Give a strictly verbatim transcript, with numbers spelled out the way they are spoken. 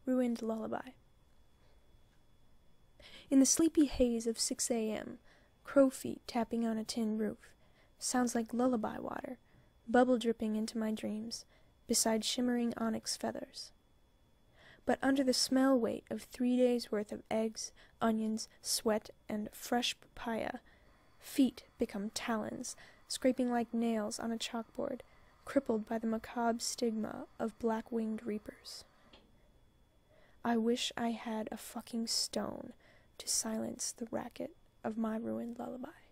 Ruined Lullaby. In the sleepy haze of six a.m., crow feet tapping on a tin roof sounds like lullaby water, bubble dripping into my dreams, beside shimmering onyx feathers. But under the smell weight of three days' worth of eggs, onions, sweat, and fresh papaya, feet become talons, scraping like nails on a chalkboard, crippled by the macabre stigma of black-winged reapers. I wish I had a fucking stone to silence the racket of my ruined lullaby.